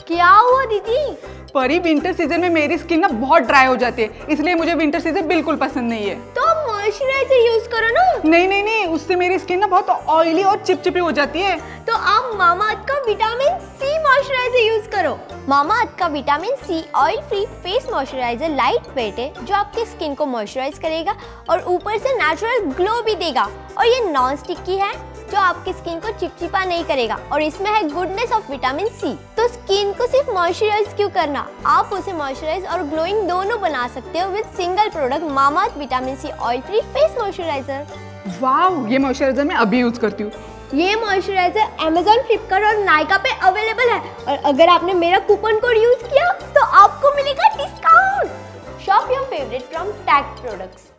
क्या हुआ दीदी? परी, विंटर सीजन में मेरी स्किन ना बहुत ड्राई हो जाती है, इसलिए मुझे विंटर सीजन बिल्कुल पसंद नहीं है। तो आप मॉइस्चराइजर यूज करो ना। नहीं नहीं नहीं, उससे मेरी स्किन ना बहुत ऑयली और चिपचिपी हो जाती है। तो आप मामाअर्थ का विटामिन सी मॉइस्चराइजर यूज करो। मामाअर्थ का vitamin C oil free face moisturiser lightweight है, जो आपकी स्किन को मॉइस्चराइज करेगा और ऊपर से नेचुरल ग्लो भी देगा। और ये नॉन स्टिकी है, जो आपकी स्किन को चिपचिपा नहीं करेगा, और इसमें है गुडनेस ऑफ विटामिन सी। तो स्किन को सिर्फ मॉइस्चराइज क्यों करना, आप उसे मॉइस्चराइज और ग्लोइंग दोनों बना सकते हो with single product Mamaearth vitamin C oil free face moisturiser. वाह, ये मॉइस्चराइजर मैं अभी यूज करती हूँ। ये मॉइस्चराइजर Amazon, फ्लिपकार्ट और नायका पे अवेलेबल है, और अगर आपने मेरा कूपन कोड यूज किया तो आपको मिलेगा discount. Shop your favourite from tag products.